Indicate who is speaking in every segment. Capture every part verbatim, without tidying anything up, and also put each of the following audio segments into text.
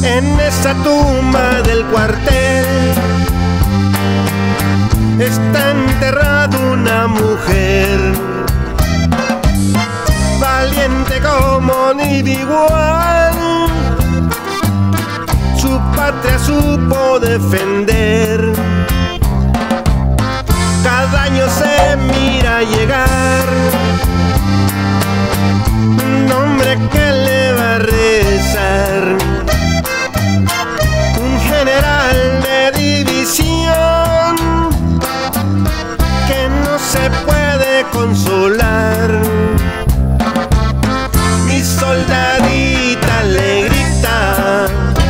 Speaker 1: En esa tumba del cuartel está enterrada una mujer, valiente como ni igual. Su patria supo defender. Cada año se mira llegar un hombre que le va a rezar, un general de división que no se puede consolar. Mi soldadita le grita,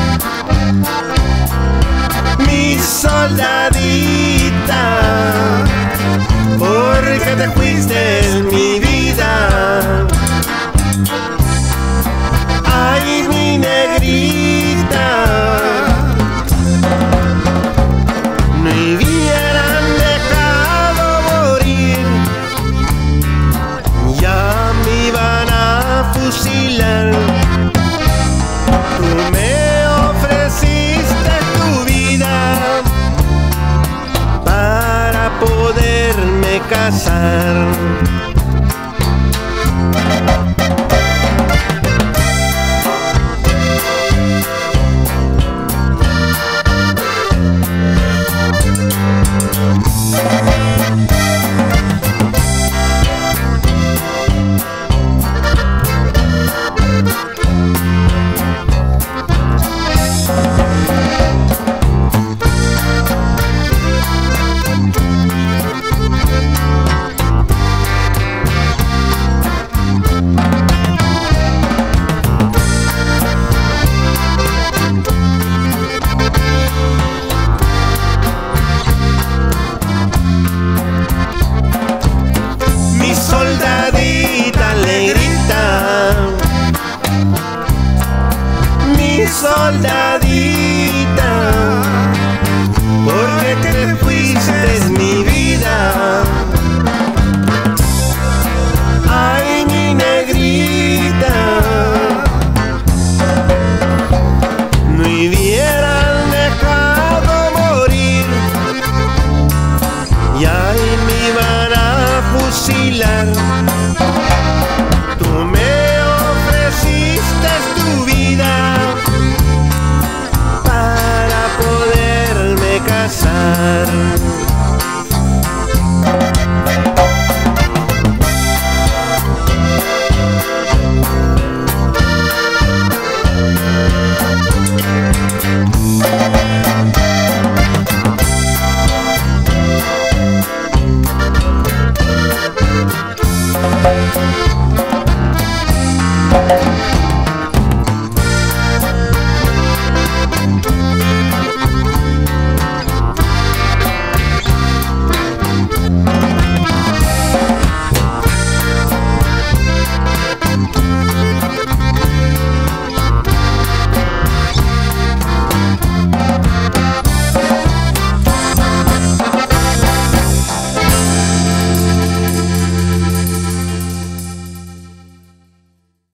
Speaker 1: mi soldadita, porque te fuiste mi vida. Ay, mi negrita, me hubieran dejado morir, ya me iban a fusilar. Tú me ofreciste tu vida para poderme casar. Soldadita le grita, mi soldadita.